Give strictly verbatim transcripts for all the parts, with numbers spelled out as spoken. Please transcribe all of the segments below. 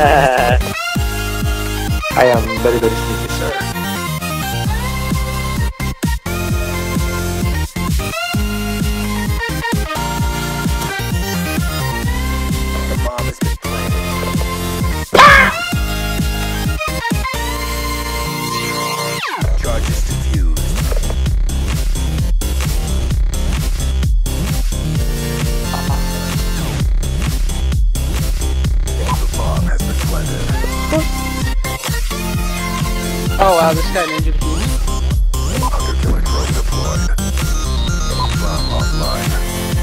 I am very very sneaky, sir. The bomb has been planted. Charges defused. The bomb has been planted. Oh wow, this guy ninja defuse. Underkiller drone deployed. Bomb offline.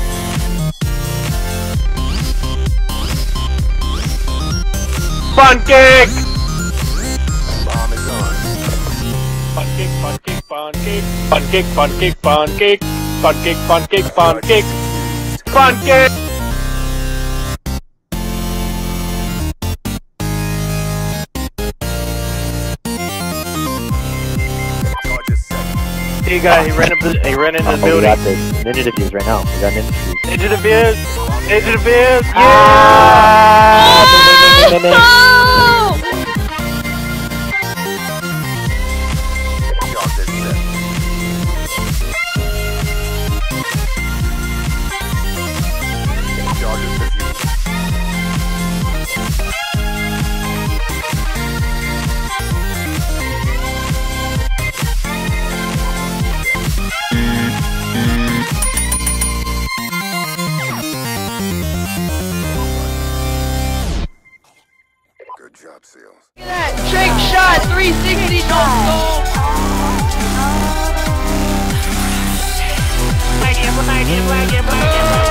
Pancake! Bomb is on. Pancake, pancake, pancake, pancake, pancake, pancake, pancake, pancake, pancake, pancake. Charges set. He got, he ran up, the, he ran into the Oh, we building. got this. Ninja defuse right now. We got ninja defuse. Into the biz, into the biz, yeah! Charges set. Charges defused. Good job, SEALs. That trick shot, three sixty, no goal. Black it, black it, black it, black it, black it.